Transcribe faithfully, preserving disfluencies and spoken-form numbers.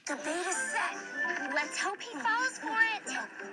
The bait is set. Let's hope he falls for it.